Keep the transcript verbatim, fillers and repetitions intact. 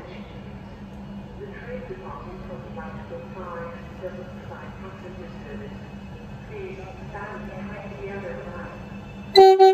The train departing from platform five doesn't provide passenger service. Please stand behind the other line.